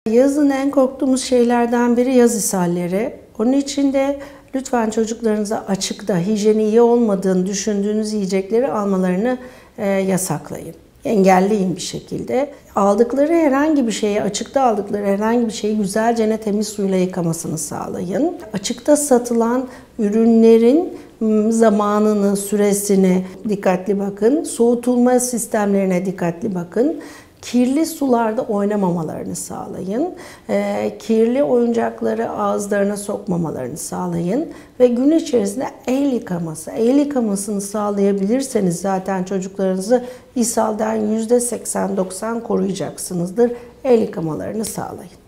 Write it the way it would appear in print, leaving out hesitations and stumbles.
Yazın en korktuğumuz şeylerden biri yaz ishalleri. Onun için de lütfen çocuklarınıza açıkta, hijyeni iyi olmadığını düşündüğünüz yiyecekleri almalarını yasaklayın. Engelleyin bir şekilde. Aldıkları herhangi bir şeyi, açıkta aldıkları herhangi bir şeyi güzelce temiz suyla yıkamasını sağlayın. Açıkta satılan ürünlerin zamanını, süresini dikkatli bakın. Soğutulma sistemlerine dikkatli bakın. Kirli sularda oynamamalarını sağlayın. Kirli oyuncakları ağızlarına sokmamalarını sağlayın. Ve gün içerisinde el yıkaması. El yıkamasını sağlayabilirseniz zaten çocuklarınızı ishalden %80-90 koruyacaksınızdır. El yıkamalarını sağlayın.